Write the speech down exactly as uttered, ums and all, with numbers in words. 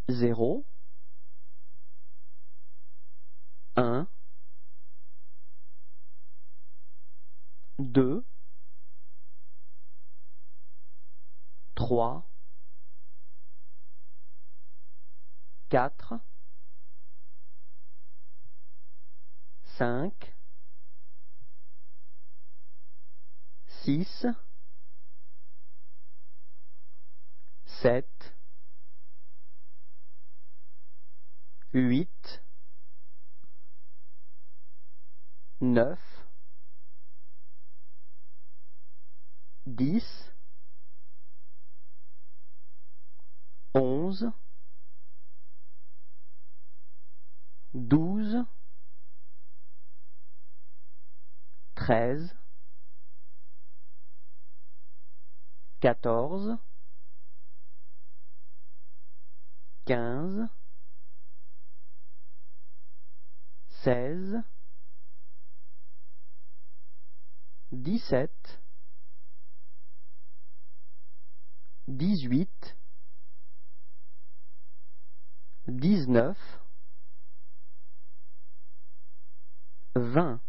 zéro, un, deux, trois, quatre, cinq, six, sept, huit, neuf, dix, onze, douze, treize, quatorze, quinze, seize, dix-sept, dix-huit, dix-neuf, vingt.